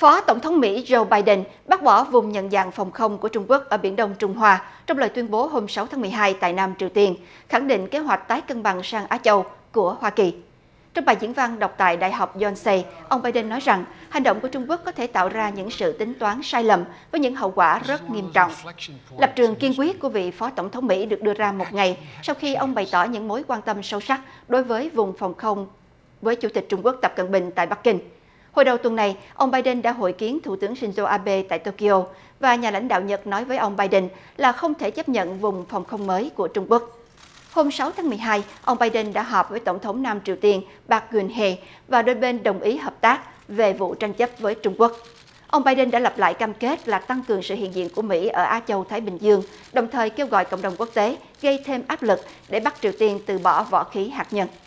Phó Tổng thống Mỹ Joe Biden bác bỏ vùng nhận dạng phòng không của Trung Quốc ở Biển Đông Trung Hoa trong lời tuyên bố hôm 6 tháng 12 tại Nam Triều Tiên, khẳng định kế hoạch tái cân bằng sang Á Châu của Hoa Kỳ. Trong bài diễn văn đọc tại Đại học Yonsei, ông Biden nói rằng hành động của Trung Quốc có thể tạo ra những sự tính toán sai lầm với những hậu quả rất nghiêm trọng. Lập trường kiên quyết của vị Phó Tổng thống Mỹ được đưa ra một ngày sau khi ông bày tỏ những mối quan tâm sâu sắc đối với vùng phòng không với Chủ tịch Trung Quốc Tập Cận Bình tại Bắc Kinh. Hồi đầu tuần này, ông Biden đã hội kiến Thủ tướng Shinzo Abe tại Tokyo và nhà lãnh đạo Nhật nói với ông Biden là không thể chấp nhận vùng phòng không mới của Trung Quốc. Hôm 6 tháng 12, ông Biden đã họp với Tổng thống Nam Triều Tiên Park Geun-hye và đôi bên đồng ý hợp tác về vụ tranh chấp với Trung Quốc. Ông Biden đã lặp lại cam kết là tăng cường sự hiện diện của Mỹ ở Á Châu Thái Bình Dương, đồng thời kêu gọi cộng đồng quốc tế gây thêm áp lực để bắt Triều Tiên từ bỏ võ khí hạt nhân.